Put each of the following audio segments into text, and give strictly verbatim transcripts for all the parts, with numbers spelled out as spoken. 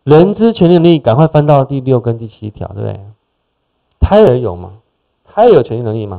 人之权利能力，赶快翻到第六跟第七条，对不对？胎儿有吗？胎儿有权利能力吗？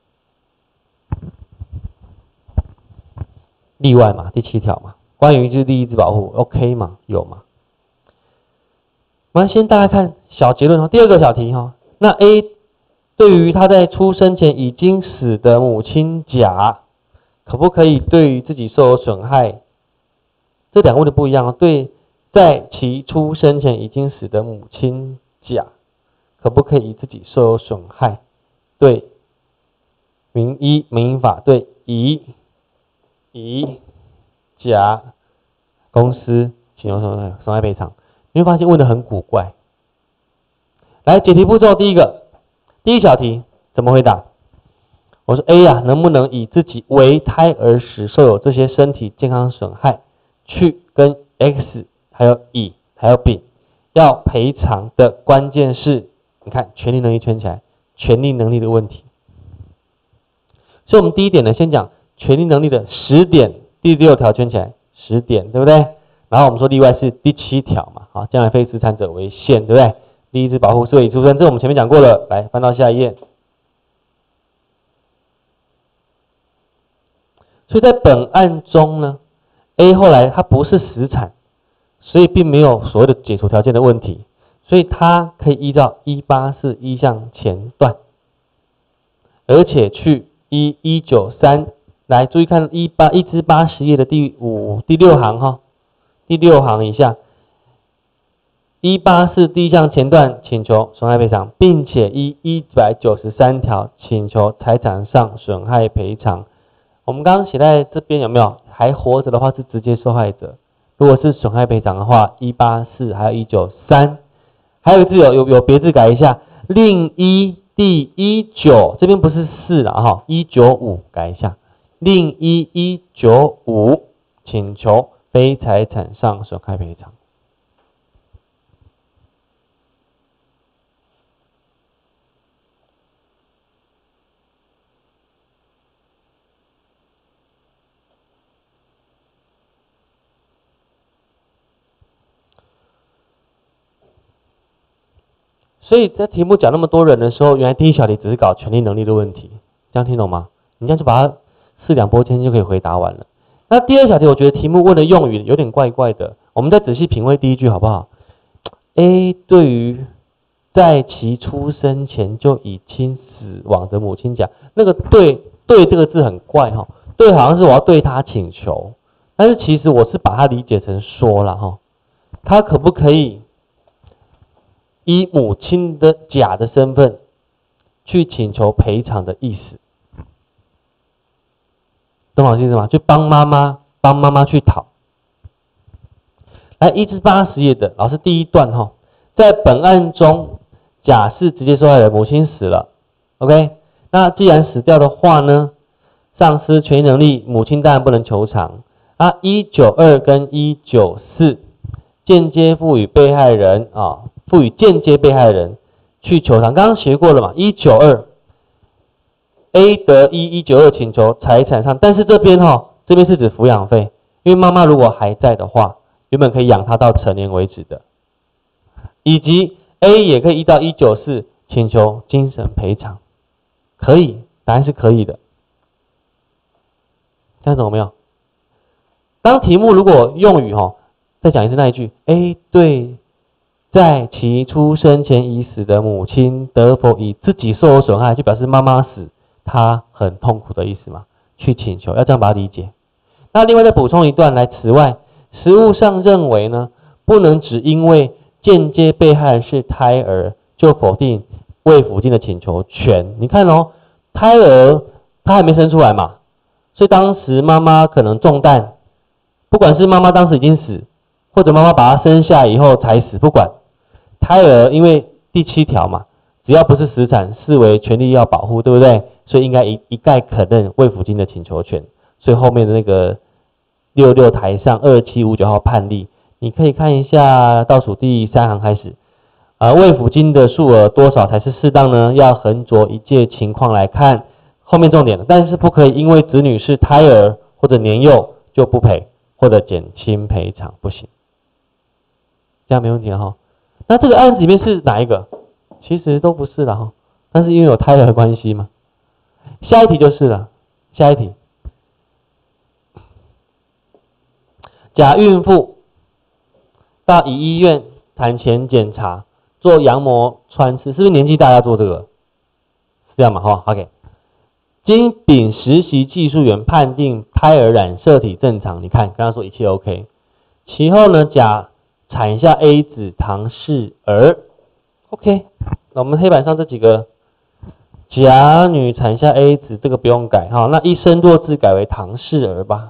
例外嘛，第七条嘛，关于就是利益之保护 ，OK 嘛，有嘛？我们先大概看小结论哦。第二个小题哈、哦，那 A 对于他在出生前已经死的母亲甲，可不可以对于自己受有损害？这两个问题不一样哦。对，在其出生前已经死的母亲甲，可不可以以自己受有损害？对，民一民法对乙乙甲公司请求损害损害赔偿。你会发现问的很古怪。来解题步骤，第一个，第一小题怎么回答？我说 A 呀、啊，能不能以自己为胎儿时受有这些身体健康损害，去跟 X 还有乙还有丙要赔偿的关键是，你看权利能力圈起来，权利能力的问题。所以我们第一点呢，先讲权利能力的十点，第六条圈起来，十点，对不对？然后我们说例外是第七条嘛，好，将来非资产者为限，对不对？利益之保护是为已出生，这我们前面讲过了。来，翻到下一页。所以在本案中呢 ，A 后来他不是死产，所以并没有所谓的解除条件的问题，所以他可以依照一八四一项前段，而且去依一九三来注意看一八一至八十页的第五第六行哈。第六行以下，一八四第一项前段请求损害赔偿，并且依一百九十三条请求财产上损害赔偿。我们刚刚写在这边有没有？还活着的话是直接受害者，如果是损害赔偿的话，一八四还有一九三，还有一字有有有别字改一下，另一第一九这边不是四了哈，一九五改一下，另一一九五请求非财产上损害赔偿。所以在题目讲那么多人的时候，原来第一小题只是搞权利能力的问题，这样听懂吗？你这样就把它四两拨千斤就可以回答完了。那第二小题，我觉得题目问的用语有点怪怪的，我们再仔细品味第一句好不好 ？A 对于在其出生前就已经死亡的母亲讲，那个对对这个字很怪哈，对好像是我要对他请求，但是其实我是把它理解成说了哈，他可不可以以母亲的甲的身份去请求赔偿的意思？懂我意思吗？就帮妈妈，帮妈妈去讨。来，一至八十页的老师第一段哈，在本案中，甲是直接受害人，母亲死了 ，OK？ 那既然死掉的话呢，丧失权益能力，母亲当然不能求偿。啊，一九二跟一九四间接赋予被害人啊，赋予间接被害人去求偿。刚刚学过了嘛，一九二。A 得一一九二请求财产上，但是这边哈、哦，这边是指抚养费，因为妈妈如果还在的话，原本可以养她到成年为止的，以及 A 也可以依照一九四请求精神赔偿，可以，答案是可以的，这样懂没有？当题目如果用语哈、哦，再讲一次那一句 ，A 对在其出生前已死的母亲得否以自己受有损害，就表示妈妈死。他很痛苦的意思嘛，去请求，要这样把它理解。那另外再补充一段来，此外，实务上认为呢，不能只因为间接被害人是胎儿，就否定慰抚金的请求权。你看哦，胎儿他还没生出来嘛，所以当时妈妈可能中弹，不管是妈妈当时已经死，或者妈妈把他生下以后才死，不管，胎儿因为第七条嘛，只要不是死产，视为权利要保护，对不对？所以应该一一概肯认慰抚金的请求权，所以后面的那个六六台上二七五九号判例，你可以看一下倒数第三行开始，呃，慰抚金的数额多少才是适当呢？要横着一切情况来看，后面重点了，但是不可以因为子女是胎儿或者年幼就不赔或者减轻赔偿，不行。 这样没问题了哈。那这个案子里面是哪一个？其实都不是了哈，但是因为有胎儿的关系嘛。下一题就是了，下一题，甲孕妇到乙医院产前检查，做羊膜穿刺，是不是年纪大要做这个？是这样嘛？哈 ，OK。经丙实习技术员判定胎儿染色体正常，你看刚刚说一切 OK。其后呢，甲产下 A 子唐氏儿 ，OK。那我们黑板上这几个，甲女产下 A 子，这个不用改哈。那一生弱字改为唐氏儿吧。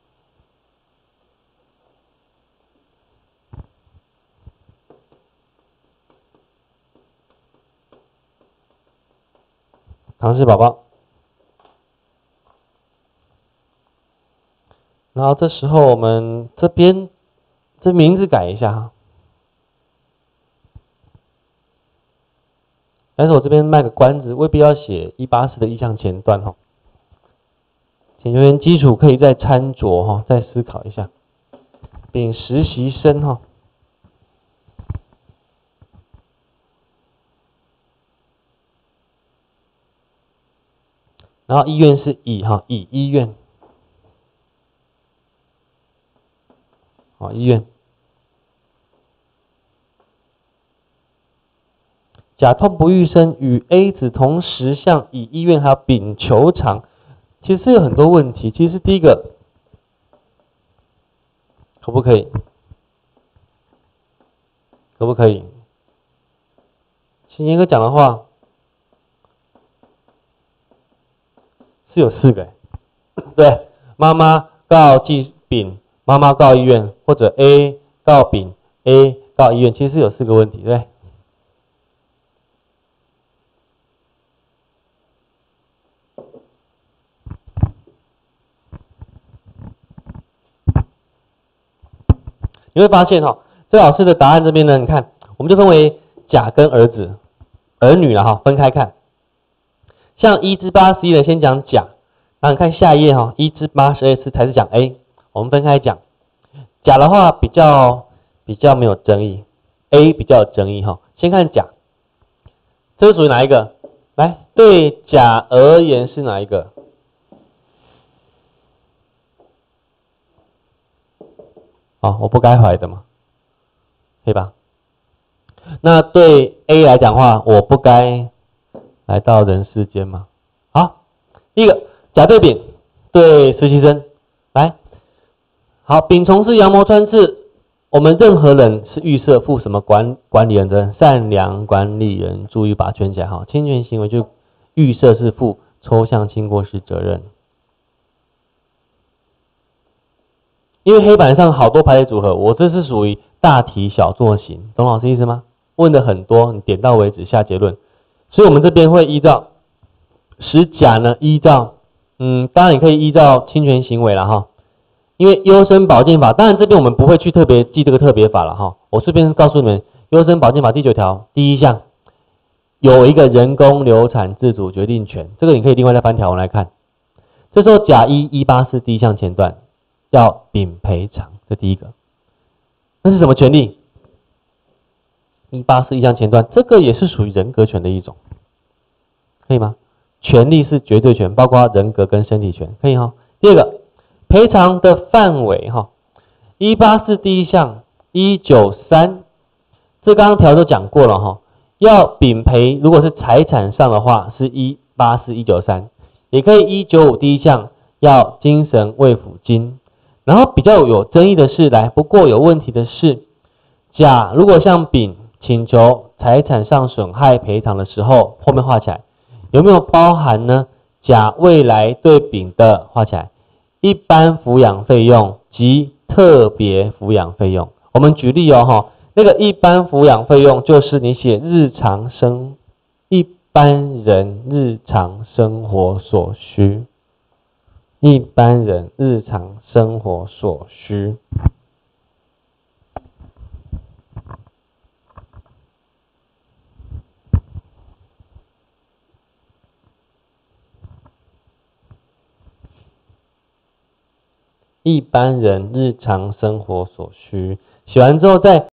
唐氏宝宝。然后这时候我们这边这名字改一下哈。但是我这边卖个关子，未必要写一八四的意象前段哈。请学员基础可以再参酌哈，再思考一下。丙实习生哈。然后医院是乙哈，乙医院。好，医院。甲痛不欲生，与 A 子同时向乙医院还有丙求偿，其实有很多问题。其实第一个，可不可以？可不可以？请严格讲的话，是有四个，对，妈妈告寄丙，妈妈告医院，或者 A 告丙 ，A 告医院，其实有四个问题，对。你会发现哈，这老师的答案这边呢，你看，我们就分为甲跟儿子、儿女了哈，分开看。像一至八十一的先讲甲，然后你看下一页哈，一至八十二次才是讲 A， 我们分开讲。甲的话比较比较没有争议 ，A 比较有争议哈。先看甲，这是属于哪一个？来，对甲而言是哪一个？哦，我不该怀的嘛，可以吧？那对 A 来讲话，我不该来到人世间嘛。好，第一个甲对丙，对实习生，来，好，丙从事羊膜穿刺，我们任何人是预设负什么管管理人责任？善良管理人，注意把它圈起来哈。侵权行为就预设是负抽象轻过失责任。因为黑板上好多排列组合，我这是属于大题小做型，懂老师意思吗？问的很多，你点到为止下结论。所以我们这边会依照使甲呢，依照嗯，当然你可以依照侵权行为了哈。因为优生保健法，当然这边我们不会去特别记这个特别法了哈。我顺便告诉你们，优生保健法第九条第一项有一个人工流产自主决定权，这个你可以另外再翻条文来看。这时候甲一一八四第一项前段。要丙赔偿，这第一个。那是什么权利？一八四一项前段，这个也是属于人格权的一种，可以吗？权利是绝对权，包括人格跟身体权，可以哈。第二个，赔偿的范围哈，一八四第一项一九三，这刚刚条都讲过了哈。要丙赔，如果是财产上的话，是一八四一九三，也可以一九五第一项要精神慰抚金。然后比较有争议的是，来，不过有问题的是，甲如果向丙请求财产上损害赔偿的时候，后面画起来，有没有包含呢？甲未来对丙的画起来，一般抚养费用及特别抚养费用。我们举例哦哈，那个一般抚养费用就是你写日常生一般人日常生活所需。一般人日常生活所需。一般人日常生活所需，写完之后再